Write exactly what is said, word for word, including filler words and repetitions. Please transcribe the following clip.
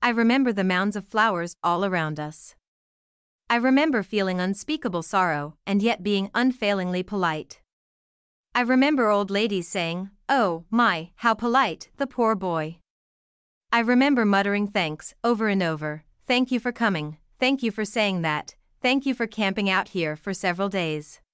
I remember the mounds of flowers all around us. I remember feeling unspeakable sorrow and yet being unfailingly polite. I remember old ladies saying, "Oh, my, how polite, the poor boy." I remember muttering thanks over and over, "Thank you for coming, thank you for saying that, thank you for camping out here for several days."